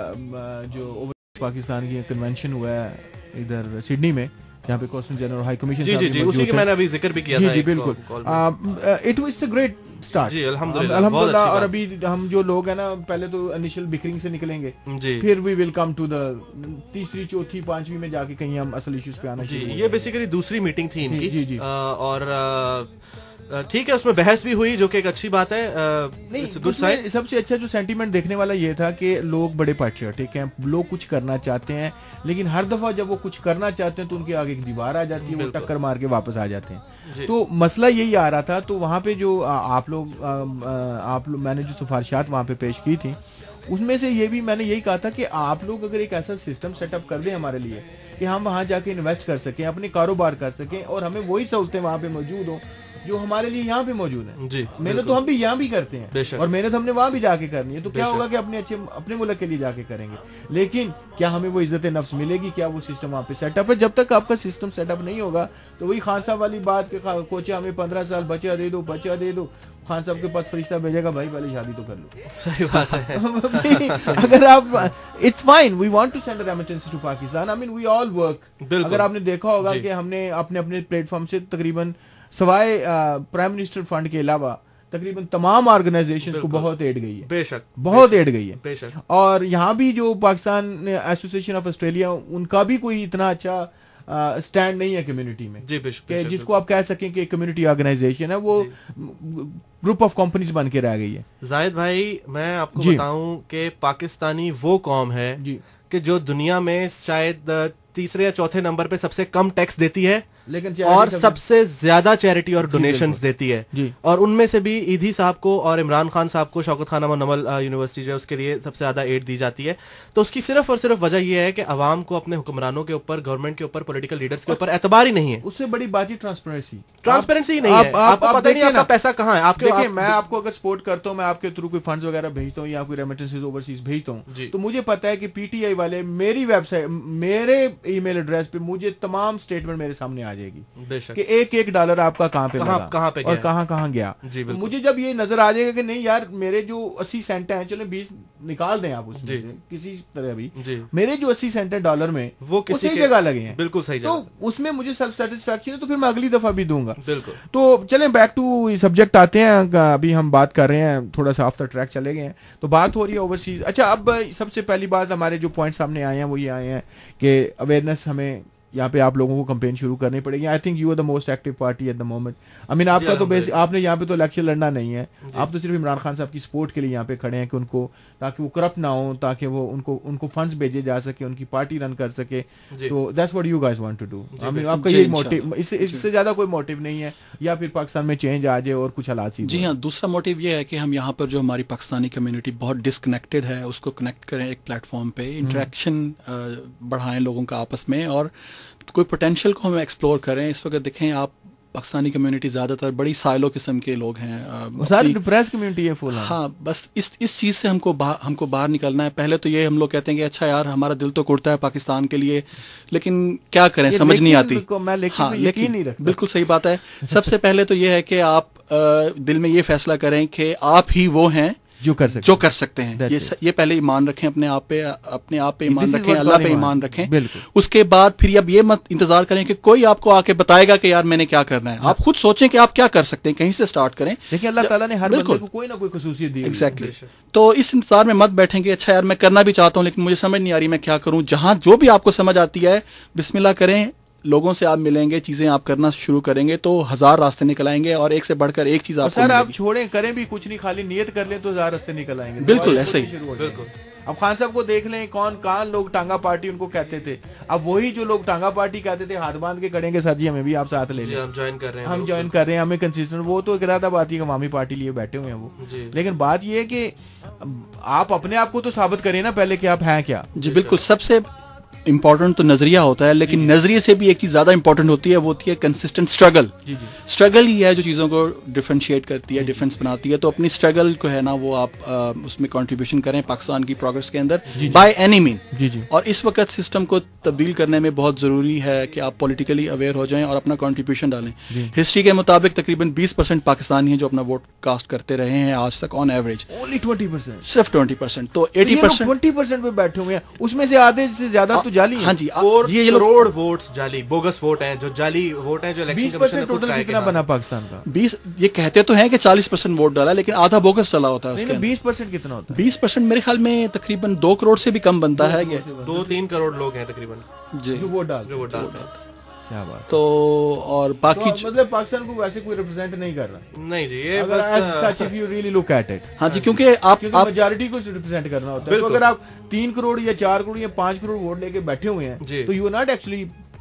جو پاکستان کی کنونشن ہوا ہے ادھر سڈنی میں جہاں پہ کونسل جنرل ہائی کمیشن
جی جی جی اسی کی میں نے ابھی ذکر بھی کیا تھا.
جی بالکل it was a great start.
جی الحمدللہ
الحمدللہ. اور ابھی ہم جو لوگ ہیں نا پہلے تو انیشل بکرنگ سے نکلیں گے پھر وی ول کم ٹو دا تیسری چوتھی پانچویں میں جا کے کہیں ہم اصل ایشوز پہ آنا.
جی یہ بیسیکلی دوسری میٹنگ تھی ان کی. جی جی اور ٹھیک ہے اس میں بحث بھی ہوئی جو کہ ایک اچھی بات ہے.
سب سے اچھا جو سینٹیمنٹ دیکھنے والا یہ تھا کہ لوگ بڑے پیٹریوٹک ہیں, لوگ کچھ کرنا چاہتے ہیں لیکن ہر دفعہ جب وہ کچھ کرنا چاہتے ہیں تو ان کے آگے ایک دیوار آ جاتی ہے, وہ ٹکر مار کے واپس آ جاتے ہیں. تو مسئلہ یہی آ رہا تھا. تو وہاں پہ جو آپ لوگ آپ میں نے جو سفارشات وہاں پہ پیش کی تھی اس میں سے یہ بھی میں نے یہی کہا تھا کہ آپ لوگ اگر ایک ایسا سسٹم سیٹ اپ کر دیں ہمارے لیے کہ ہم وہاں جا کے انویسٹ کر سکیں, اپنے کاروبار کر سکیں اور ہمیں وہی سہولتیں وہاں پہ موجود ہوں جو ہمارے لیے یہاں پہ موجود ہیں. جی محنت تو ہم بھی یہاں بھی کرتے ہیں اور محنت ہم نے وہاں بھی جا کے کرنی ہے. تو کیا ہوگا کہ اپنے اچھے اپنے ملک کے لیے جا کے کریں گے لیکن کیا ہمیں وہ عزت نفس ملے گی؟ کیا وہ سسٹم وہاں پہ سیٹ اپ ہے؟ جب تک آپ کا سسٹم سیٹ اپ نہیں ہوگا تو وہی خان صاحب والی بات کہ کوچا ہمیں پندرہ سال بچہ دے دو بچہ دے دو, خان صاحب کے پاس فرشتہ بھیجے گا بھائی پہلے شادی تو کر لو.
صحیح بات ہے.
اگر آپ it's fine we want to send remittance to Pakistan. I mean we all work. اگر آپ نے دیکھا ہوگا کہ ہم نے اپنے اپنے پلیٹ فارم سے تقریباً سوائے پرائم منسٹر فنڈ کے علاوہ تقریباً تمام آرگنائزیشنز کو بہت ایڈ گئی ہے. بے شک بہت ایڈ گئی ہے. بے شک. اور یہاں بھی جو پاکستان ایسوسیشن آف آسٹریلیا ان کا بھی کوئی اتنا اچھا اسٹینڈ نہیں ہے کمیونٹی میں کہ جس کو آپ کہہ سکیں کہ کمیونٹی آرگنائزیشن ہے, وہ گروپ آف کمپنیز بن کے رہ گئی ہے.
زاہد بھائی میں آپ کو بتاؤں کہ پاکستانی وہ قوم ہے کہ جو دنیا میں شاید تیسرے یا چوتھے نمبر پہ سب سے کم ٹیکس دیتی ہے لیکن اور سب سے زیادہ چیریٹی اور ڈونیشنز دیتی ہے. اور ان میں سے بھی ایدھی صاحب کو اور عمران خان صاحب کو شوکت خان امان نمل یونیورسٹی جو ہے اس کے لیے سب سے زیادہ ایڈ دی جاتی ہے. تو اس کی صرف اور صرف وجہ یہ ہے کہ عوام کو اپنے حکمرانوں کے اوپر, گورنمنٹ کے اوپر, پولیٹیکل لیڈرز کے اوپر اعتبار ہی نہیں ہے.
اس سے بڑی بات ہی ٹرانسپیرنسی
ٹرانسپیرنسی نہیں ہے. آپ کو پتہ نہیں آپ کا پیسہ کہاں ہے. آپ
کے میں آپ کو اگر سپورٹ کرتا ہوں, میں آپ کے تھرو کوئی فنڈز وغیرہ بھیجتا ہوں یا کوئی ریمیٹنسز اوورسیز بھیجتا ہوں تو مجھے پتا ہے کہ پی ٹی آئی والے میری ویب سائٹ میرے ای میل ایڈریس پہ مجھے تمام اسٹیٹمنٹ میرے سامنے آ جائے گی کہ ایک ایک ڈالر آپ کا کہاں پہ لگا کہاں پہ اور کہاں کہاں گیا. مجھے جب یہ نظر آ جائے گا کہ نہیں یار میرے جو اسی سینٹ ہیں, چلیں بیس نکال دیں آپ اس میں سے کسی طرح بھی, میرے جو اسی سینٹ ہیں ڈالر میں وہ کسی جگہ لگے ہیں بالکل صحیح, تو اس میں مجھے سیلف سیٹسفیکشن ہے تو پھر میں اگلی دفعہ بھی دوں گا. بالکل. تو چلیں بیک ٹو سبجیکٹ آتے ہیں. ابھی ہم بات کر رہے ہیں تھوڑا سا آف دا ٹریک چلے گئے ہیں تو بات ہو رہی ہے اوورسیز. اچھا اب سب سے پہلی بات ہمارے جو پوائنٹ سامنے آئے ہیں وہ یہ آئے ہیں کہ اویئرنیس ہمیں یہاں پہ آپ لوگوں کو کمپین شروع کرنی پڑے گی. I think you are the most active party at the moment. I mean آپ کا تو بیس آپ نے یہاں پہ تو الیکشن لڑنا نہیں ہے, آپ تو صرف عمران خان صاحب کی سپورٹ کے لیے یہاں پہ کھڑے ہیں کہ ان کو تاکہ وہ کرپٹ نہ ہوں, تاکہ وہ ان کو ان کو فنڈز بھیجے جا سکے, ان کی پارٹی رن کر سکے. تو that's what you guys want to do. I mean آپ کا یہ موٹیو, اس سے زیادہ کوئی موٹیو نہیں ہے یا پھر پاکستان میں چینج آ جائے اور کچھ حالات.
جی ہاں, دوسرا موٹیو یہ ہے کہ ہم یہاں پر جو ہماری پاکستانی کمیونٹی بہت ڈسکنیکٹڈ ہے اس کو کنیکٹ کریں ایک پلیٹ فارم پہ, انٹریکشن بڑھائیں لوگوں کا آپس میں اور کوئی پوٹینشیل کو ہم ایکسپلور کریں. اس وقت دیکھیں آپ پاکستانی کمیونٹی زیادہ تر بڑی سائلو قسم کے لوگ ہیں,
ساری ڈپریس کمیونٹی ہے فل.
ہاں بس اس اس چیز سے ہم کو ہم کو باہر نکلنا ہے. پہلے تو یہ ہم لوگ کہتے ہیں کہ اچھا یار ہمارا دل تو کرتا ہے پاکستان کے لیے لیکن کیا کریں سمجھ نہیں آتی. ہاں لیکن بالکل صحیح بات ہے. سب سے پہلے تو یہ ہے کہ آپ دل میں یہ فیصلہ کریں کہ آپ ہی وہ ہیں
جو کر سکتے
جو کر سکتے ہیں. یہ یہ پہلے ایمان رکھیں اپنے آپ پہ, اپنے آپ پہ ایمان رکھیں, اللہ پہ ایمان رکھیں. اس کے بعد پھر اب یہ مت انتظار کریں کہ کوئی آپ کو آ کے بتائے گا کہ یار میں نے کیا کرنا ہے. آپ خود سوچیں کہ آپ کیا کر سکتے ہیں, کہیں سے سٹارٹ کریں.
دیکھیں اللہ تعالیٰ نے ہر بندے کو کوئی نہ کوئی خصوصیت دی ہے.
ایگزیکٹلی. تو اس انتظار میں مت بیٹھیں کہ اچھا یار میں کرنا بھی چاہتا ہوں لیکن مجھے سمجھ نہیں آ رہی میں کیا کروں. جہاں جو بھی آپ کو سمجھ آتی ہے بسم اللہ کریں, لوگوں سے آپ ملیں گے, چیزیں آپ کرنا شروع کریں گے تو ہزار راستے نکل آئیں گے اور ایک سے بڑھ کر ایک چیز آپ
سر آپ چھوڑیں کریں بھی کچھ نہیں, خالی نیت کر لیں تو ہزار راستے نکل آئیں گے.
بالکل ایسے ہی.
بالکل.
اب خان صاحب کو دیکھ لیں کون کہاں لوگ ٹانگا پارٹی ان کو کہتے تھے, اب وہی جو لوگ ٹانگا پارٹی کہتے تھے ہاتھ باندھ کے کھڑیں گے سر جی ہمیں بھی آپ ساتھ لے لیں,
ہم جوائن کر رہے ہیں,
ہم جوائن کر رہے ہیں, ہمیں کنسسٹنٹ, وہ تو ارادہ باتی عوامی پارٹی لیے بیٹھے ہوئے ہیں وہ. لیکن بات یہ ہے کہ آپ اپنے آپ کو تو ثابت کریں نا پہلے کہ آپ ہیں کیا.
جی بالکل, سب سے امپورٹنٹ تو نظریہ ہوتا ہے, لیکن نظریے سے بھی ایک چیز زیادہ امپورٹنٹ ہوتی ہے, وہ ہوتی ہے کنسسٹنٹ اسٹرگل. اسٹرگل ہی ہے جو چیزوں کو ڈفرینشیٹ کرتی ہے, ڈفرینس بناتی ہے. تو اپنی اسٹرگل کو ہے نا وہ آپ اس میں کنٹریبیوشن کریں پاکستان کی پروگرس کے اندر بائی اینی مین. اور اس وقت سسٹم کو تبدیل کرنے میں بہت ضروری ہے کہ آپ پولیٹیکلی اویئر ہو جائیں اور اپنا کنٹریبیوشن ڈالیں. ہسٹری کے مطابق تقریباً بیس پرسینٹ پاکستانی ہیں جو اپنا ووٹ کاسٹ کرتے رہے ہیں آج تک آن ایوریج, صرف ٹوینٹی پرسینٹ. تو ایٹی پرسینٹ
ٹوینٹی پرسینٹ پہ بیٹھے ہوئے ہیں, اس میں سے آدھے سے زیادہ تو جعلی ہیں.
ہاں جی,
یہ کروڑ ووٹس جعلی بوگس ووٹ ہیں, جو جعلی ووٹ ہیں جو الیکشن کمیشن نے
ٹوٹل کتنا بنا پاکستان کا؟
بیس, یہ کہتے تو ہیں کہ چالیس پرسینٹ ووٹ ڈالا, لیکن آدھا بوگس چلا ہوتا ہے اس کے.
بیس پرسینٹ کتنا ہوتا ہے؟
بیس پرسینٹ میرے خیال میں تقریباً دو کروڑ سے بھی کم بنتا ہے.
دو تین کروڑ لوگ ہیں تقریباً
جی
جو ووٹ ڈال
جو ووٹ ڈالتے ہیں.
کیا بات.
تو اور باقی
مطلب پاکستان کو ویسے کوئی ریپرزینٹ نہیں کر رہا.
نہیں جی, یہ
سچ if you really look at it.
ہاں جی, کیونکہ آپ
میجارٹی کو ریپرزینٹ کرنا ہوتا ہے. تو اگر آپ تین کروڑ یا چار کروڑ یا پانچ کروڑ ووٹ لے کے بیٹھے ہوئے ہیں تو یو آر ناٹ ایکچولی,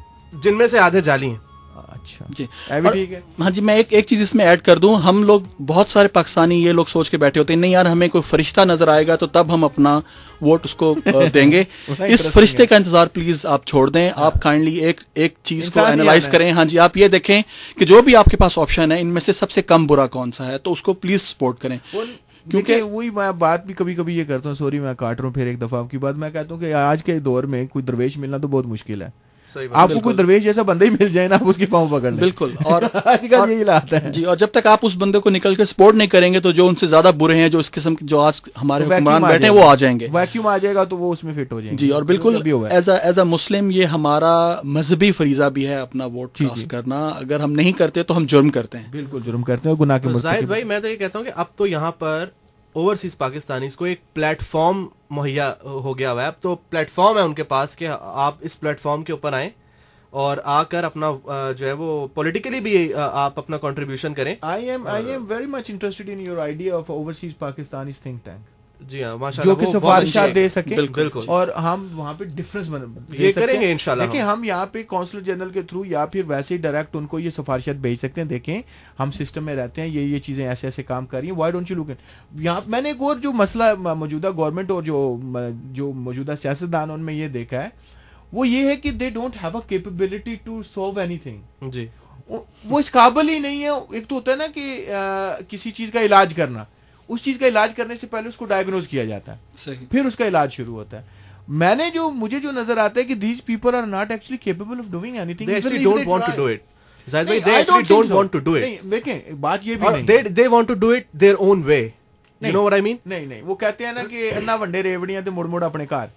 جن میں سے آدھے جعلی ہیں.
اچھا
جی
ٹھیک ہے.
ہاں جی, میں ایک ایک چیز اس میں ایڈ کر دوں. ہم لوگ بہت سارے پاکستانی یہ لوگ سوچ کے بیٹھے ہوتے ہیں نہیں یار ہمیں کوئی فرشتہ نظر آئے گا تو تب ہم اپنا ووٹ اس کو دیں گے. اس فرشتے کا انتظار پلیز آپ چھوڑ دیں. آپ کائنڈلی ایک ایک چیز کو اینالائز کریں. ہاں جی, آپ یہ دیکھیں کہ جو بھی آپ کے پاس آپشن ہے ان میں سے سب سے کم برا کون سا ہے, تو اس کو پلیز سپورٹ کریں.
کیونکہ وہی میں بات بھی کبھی کبھی یہ کرتا ہوں, سوری میں کاٹ رہا ہوں پھر ایک دفعہ آپ کی بات, میں کہتا ہوں کہ آج کے دور میں کوئی درویش ملنا تو بہت مشکل ہے. آپ کو کوئی درویش جیسا بندہ ہی مل جائے نا, آپ اس کی پاؤں پکڑ لیں.
بالکل, اور
آج کل یہی حالات ہے.
جی, اور جب تک آپ اس بندے کو نکل کے سپورٹ نہیں کریں گے تو جو ان سے زیادہ برے ہیں, جو اس قسم جو آج ہمارے حکمران بیٹھے ہیں وہ آ جائیں گے.
ویکیوم آ جائے گا تو وہ اس میں فٹ ہو جائیں گے.
جی, اور بالکل ایز اے ایز اے مسلم یہ ہمارا مذہبی فریضہ بھی ہے اپنا ووٹ کاسٹ کرنا. اگر ہم نہیں کرتے تو ہم جرم کرتے ہیں.
بالکل جرم کرتے ہیں, گناہ کے مرتکب.
زاہد بھائی میں تو یہ کہتا ہوں کہ اب تو یہاں پر اوورسیز پاکستانیز کو ایک پلیٹ فارم مہیا ہو گیا ہوا ہے. اب تو پلیٹ فارم ہے ان کے پاس کہ آپ اس پلیٹ فارم کے اوپر آئیں اور آ کر اپنا جو ہے وہ پولیٹیکلی بھی آپ اپنا کنٹریبیوشن کریں.
I am I am very much interested in your idea of overseas Pakistanis think tank.
جی ہاں ماشاءاللہ,
جو کہ سفارشات دے سکیں.
بالکل,
اور ہم وہاں پہ ڈفرنس
یہ کریں گے انشاءاللہ.
دیکھیں ہم یہاں پہ کونسلر جنرل کے تھرو یا پھر ویسے ہی ڈائریکٹ ان کو یہ سفارشات بھیج سکتے ہیں. دیکھیں ہم سسٹم میں رہتے ہیں, یہ یہ چیزیں ایسے ایسے کام کر رہی ہیں, why don't you look in. یہاں میں نے ایک اور جو مسئلہ موجودہ گورنمنٹ اور جو جو موجودہ سیاستدان ان میں یہ دیکھا ہے وہ یہ ہے کہ they don't have a capability to solve anything.
جی,
وہ اس قابل ہی نہیں ہے. ایک تو ہوتا ہے نا کہ کسی چیز کا علاج کرنا, اس چیز کا علاج کرنے سے پہلے اس کو ڈائگنوز کیا جاتا ہے, پھر اس کا علاج شروع ہوتا ہے. میں نے جو مجھے جو نظر آتا ہے کہ these people are not actually capable of doing anything.
they actually don't want to do it. Zahid بھائی, they actually don't want to do it.
دیکھیں بات یہ بھی نہیں,
they they want to do it their own way. You know what I mean?
نہیں نہیں, وہ کہتے ہیں نا کہ نہ ونڈے ریوڑیاں تے مڑ مڑ اپنے گھر.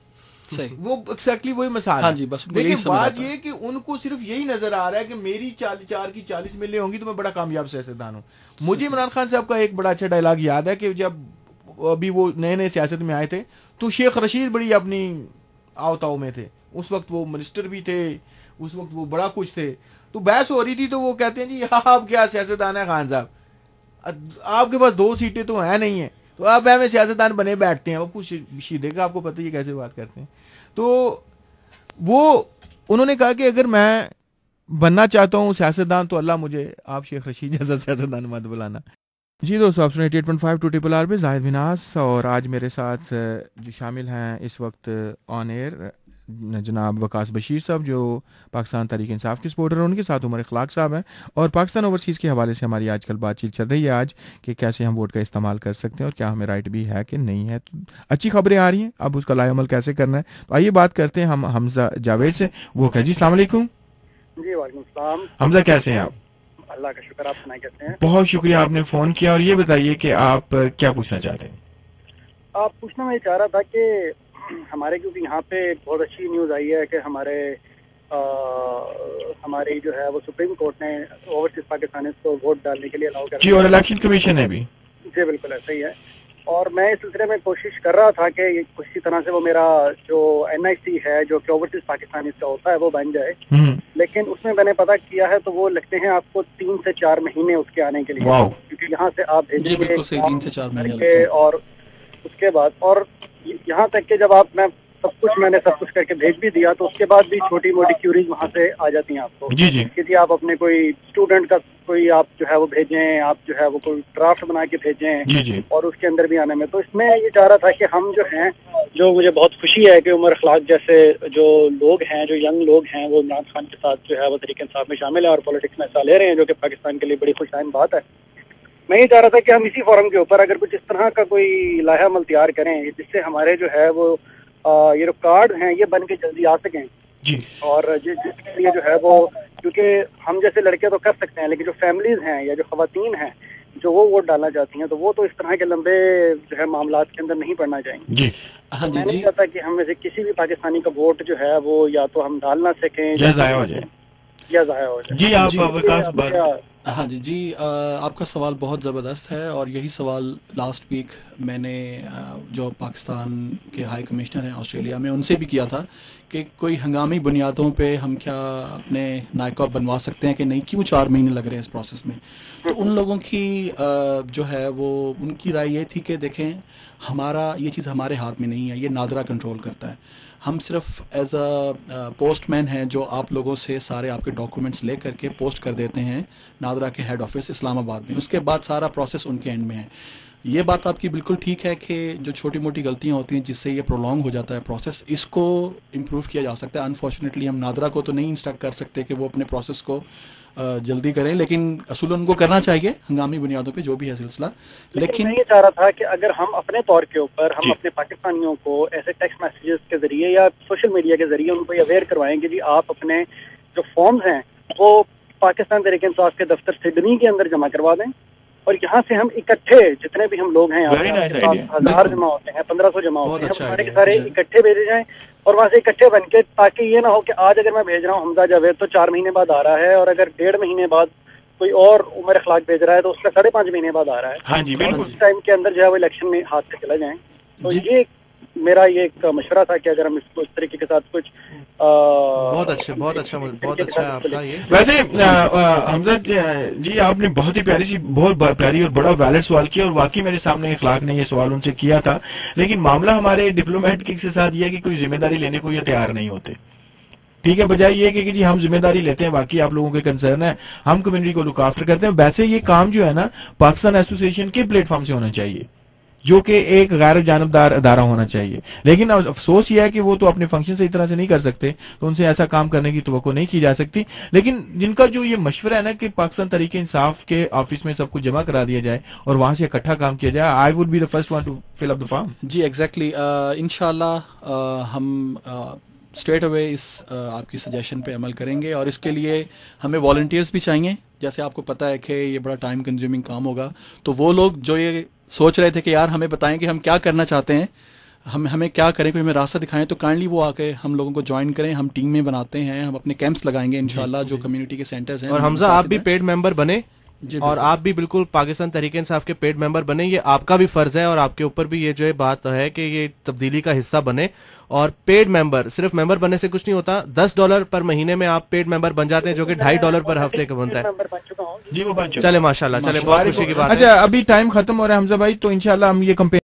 وہ ایکزیکٹلی وہی مثال ہے. لیکن بات یہ کہ ان کو صرف یہی نظر آ رہا ہے کہ میری چار کی چالیس ملیں ہوں گی تو میں بڑا کامیاب سیاستدان ہوں. مجھے عمران خان صاحب کا ایک بڑا اچھا ڈائلاگ یاد ہے کہ جب ابھی وہ نئے نئے سیاست میں آئے تھے تو شیخ رشید بڑی اپنی آؤ تاؤ میں تھے. اس وقت وہ منسٹر بھی تھے, اس وقت وہ بڑا کچھ تھے. تو بحث ہو رہی تھی تو وہ کہتے ہیں جی آپ کیا سیاستدان ہیں خان صاحب, آپ کے پاس دو سیٹیں تو ہیں نہیں ہیں, تو آپ ہمیں سیاستدان بنے بیٹھتے ہیں. وہ کچھ شیدے کا آپ کو پتہ یہ کیسے بات کرتے ہیں. تو وہ انہوں نے کہا کہ اگر میں بننا چاہتا ہوں سیاستدان تو اللہ مجھے آپ شیخ رشید جیسا سیاستدان مت بلانا. جی دوستو, آپ سنیں eight point five two triple R پہ زاہد مناس, اور آج میرے ساتھ جو شامل ہیں اس وقت آن ایئر جناب وقاص بشیر صاحب جو پاکستان تحریک انصاف کے سپورٹر ہیں, ان کے ساتھ عمر اخلاق صاحب ہیں, اور پاکستان اوورسیز کے حوالے سے ہماری آج کل بات چیت چل رہی ہے آج کہ کیسے ہم ووٹ کا استعمال کر سکتے ہیں اور کیا ہمیں رائٹ بھی ہے کہ نہیں ہے. تو اچھی خبریں آ رہی ہیں, اب اس کا لائے عمل کیسے کرنا ہے. تو آئیے بات کرتے ہیں ہم حمزہ جاوید سے. وہ کہ جی السلام علیکم.
جی وعلیکم السلام.
حمزہ کیسے ہیں آپ؟
اللہ کا شکر, آپ سنائیں کیسے ہیں؟
بہت شکریہ آپ نے فون کیا, اور یہ بتائیے کہ آپ کیا پوچھنا چاہتے ہیں؟
آپ پوچھنا میں چاہ رہا تھا کہ ہمارے کیونکہ یہاں پہ بہت اچھی نیوز آئی ہے کہ ہمارے ہماری جو ہے وہ سپریم کورٹ نے اوورسیز پاکستانی کو ووٹ ڈالنے کے لیے الاؤ کر
جی, اور الیکشن کمیشن نے بھی.
جی بالکل ایسا ہی ہے, اور میں اس سلسلے میں کوشش کر رہا تھا کہ کسی طرح سے وہ میرا جو این آئی سی ہے جو کہ اوورسیز پاکستانی کا ہوتا ہے وہ بن جائے, لیکن اس میں میں نے پتا کیا ہے تو وہ لگتے ہیں آپ کو تین سے چار مہینے اس کے آنے کے لیے, کیونکہ یہاں سے آپ بھیجیں گے اور اس کے بعد, اور یہاں تک کہ جب آپ میں سب کچھ میں نے سب کچھ کر کے بھیج بھی دیا تو اس کے بعد بھی چھوٹی موٹی کیوریز وہاں سے آ جاتی ہیں آپ کو
جی جی
کہ جی آپ اپنے کوئی اسٹوڈنٹ کا کوئی آپ جو ہے وہ بھیجیں, آپ جو ہے وہ کوئی ڈرافٹ بنا کے بھیجیں
جی جی
اور اس کے اندر بھی آنے میں. تو اس میں یہ چاہ رہا تھا کہ ہم جو ہیں, جو مجھے بہت خوشی ہے کہ عمر اخلاق جیسے جو لوگ ہیں, جو ینگ لوگ ہیں, وہ عمران خان کے ساتھ جو ہے وہ تحریک انصاف میں شامل ہیں اور پولیٹکس میں حصہ لے رہے ہیں, جو کہ پاکستان کے لیے بڑی خوشائن بات ہے. میں یہ چاہ رہا تھا کہ ہم اسی فورم کے اوپر اگر کچھ اس طرح کا کوئی لائحہ عمل تیار کریں جس سے ہمارے جو ہے وہ یہ جو کارڈ ہیں یہ بن کے جلدی آ سکیں
جی, اور
جس کے لیے جو ہے وہ, کیونکہ ہم جیسے لڑکے تو کر سکتے ہیں لیکن جو فیملیز ہیں یا جو خواتین ہیں جو وہ ووٹ ڈالنا چاہتی ہیں تو وہ تو اس طرح کے لمبے جو ہے معاملات کے اندر نہیں پڑنا چاہیں گے.
جی
ہاں جی
میں
جی
نہیں چاہتا کہ ہم میں سے کسی بھی پاکستانی کا ووٹ جو ہے وہ یا تو ہم ڈال نہ سکیں
یا ضائع ہو جائے
یا ضائع ہو جائے.
جی آپ
ہاں جی جی آپ کا سوال بہت زبردست ہے, اور یہی سوال لاسٹ ویک میں نے جو پاکستان کے ہائی کمشنر ہیں آسٹریلیا میں ان سے بھی کیا تھا کہ کوئی ہنگامی بنیادوں پہ ہم کیا اپنے نائکا بنوا سکتے ہیں کہ نہیں, کیوں چار مہینے لگ رہے ہیں اس پروسیس میں. تو ان لوگوں کی جو ہے وہ ان کی رائے یہ تھی کہ دیکھیں ہمارا یہ چیز ہمارے ہاتھ میں نہیں ہے, یہ نادرا کنٹرول کرتا ہے. ہم صرف ایز اے پوسٹ مین ہیں جو آپ لوگوں سے سارے آپ کے ڈاکومنٹس لے کر کے پوسٹ کر دیتے ہیں نادرا کے ہیڈ آفس اسلام آباد میں, اس کے بعد سارا پروسیس ان کے اینڈ میں ہے. یہ بات آپ کی بالکل ٹھیک ہے کہ جو چھوٹی موٹی غلطیاں ہوتی ہیں جس سے یہ پرولونگ ہو جاتا ہے پروسیس, اس کو امپروو کیا جا سکتا ہے. انفارچونیٹلی ہم نادرا کو تو نہیں انسٹرکٹ کر سکتے کہ وہ اپنے پروسیس کو جلدی کریں, لیکن اصول ان کو کرنا چاہیے ہنگامی بنیادوں پہ جو بھی ہے سلسلہ.
لیکن میں یہ چاہ رہا تھا کہ اگر ہم اپنے طور کے اوپر ہم اپنے پاکستانیوں کو ایسے ٹیکسٹ میسیجز کے ذریعے یا سوشل میڈیا کے ذریعے ان کو اویئر کروائیں کہ جی آپ اپنے جو فارمز ہیں وہ پاکستان تحریک انصاف کے دفتر سڈنی کے اندر جمع کروا دیں, اور یہاں سے ہم اکٹھے جتنے بھی ہم لوگ ہیں ہزار جمع ہوتے ہیں, پندرہ سو جمع ہوتے ہیں, سارے کے سارے اکٹھے بھیجے جائیں اور وہاں سے اکٹھے بن کے, تاکہ یہ نہ ہو کہ آج اگر میں بھیج رہا ہوں حمزہ جاوید تو چار مہینے بعد آ رہا ہے, اور اگر ڈیڑھ مہینے بعد کوئی اور عمر اخلاق بھیج رہا ہے تو اس کا ساڑھے پانچ مہینے بعد آ رہا ہے.
ہاں جی بالکل,
اس ٹائم کے اندر جو ہے وہ الیکشن میں ہاتھ سے چلا جائیں. تو یہ میرا یہ ایک مشورہ تھا کہ اگر ہم اس کو اس طریقے کے ساتھ کچھ
بہت اچھا بہت اچھا بہت اچھا آپ کا یہ.
ویسے حمزہ جی آپ نے بہت ہی پیاری سی بہت پیاری اور بڑا ویلڈ سوال کیا, اور واقعی میرے سامنے اخلاق نے یہ سوال ان سے کیا تھا, لیکن معاملہ ہمارے ڈپلومیٹ کے ساتھ یہ ہے کہ کوئی ذمہ داری لینے کو یہ تیار نہیں ہوتے. ٹھیک ہے, بجائے یہ کہ جی ہم ذمہ داری لیتے ہیں, واقعی آپ لوگوں کے کنسرن ہے, ہم کمیونٹی کو لک آفٹر کرتے ہیں. ویسے یہ کام جو ہے نا پاکستان ایسوسی ایشن کے پلیٹ فارم سے ہونا چاہیے, جو کہ ایک غیر جانبدار ادارہ ہونا چاہیے. لیکن افسوس یہ ہے کہ وہ تو اپنے فنکشن صحیح طرح سے نہیں کر سکتے, تو ان سے ایسا کام کرنے کی توقع نہیں کی جا سکتی. لیکن جن کا جو یہ مشورہ ہے نا کہ پاکستان تحریک انصاف کے آفس میں سب کچھ جمع کرا دیا جائے اور وہاں سے اکٹھا کام کیا جائے, I would be the first one to fill up the form.
جی ایگزیکٹلی, انشاءاللہ ہم اسٹریٹ اوے اس آپ کی سجیشن پہ عمل کریں گے, اور اس کے لیے ہمیں والنٹیئرس بھی چاہیے. جیسے آپ کو پتہ ہے کہ یہ بڑا ٹائم کنزیومنگ کام ہوگا, تو وہ لوگ جو یہ سوچ رہے تھے کہ یار ہمیں بتائیں کہ ہم کیا کرنا چاہتے ہیں, ہم ہمیں کیا کریں, کوئی ہمیں راستہ دکھائیں, تو کائنڈلی وہ آ کے ہم لوگوں کو جوائن کریں. ہم ٹیم میں بناتے ہیں, ہم اپنے کیمپس لگائیں گے انشاءاللہ جو کمیونٹی کے سینٹرز ہیں.
اور حمزہ آپ بھی پیڈ ممبر بنے, اور آپ بھی بالکل پاکستان تحریک انصاف کے پیڈ ممبر بنے. یہ آپ کا بھی فرض ہے اور آپ کے اوپر بھی یہ جو ہے بات ہے کہ یہ تبدیلی کا حصہ بنے. اور پیڈ ممبر, صرف ممبر بننے سے کچھ نہیں ہوتا, دس ڈالر پر مہینے میں آپ پیڈ ممبر بن جاتے ہیں, جو کہ ڈھائی ڈالر پر ہفتے کا بنتا ہے.
جی وہ بن چکا.
چلے ماشاءاللہ, چلے بہت خوشی کی بات ہے.
اچھا ابھی ٹائم ختم ہو رہا ہے حمزہ بھائی, تو انشاءاللہ ہم یہ کمپین